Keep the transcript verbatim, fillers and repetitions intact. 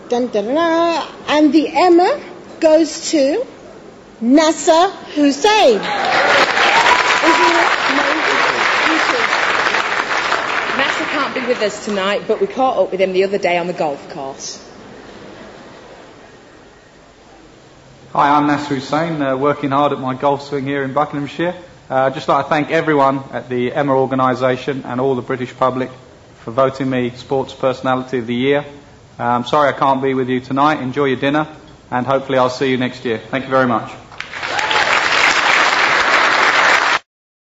Dun, dun, dun, dun, and the Emma goes to Nasser Hussein. Nasser can't be with us tonight, but we caught up with him the other day on the golf course. Hi, I'm Nasser Hussein, uh, working hard at my golf swing here in Buckinghamshire. Uh, I'd just like to thank everyone at the Emma organisation and all the British public for voting me Sports Personality of the Year. I'm um, sorry I can't be with you tonight. Enjoy your dinner, and hopefully I'll see you next year. Thank you very much.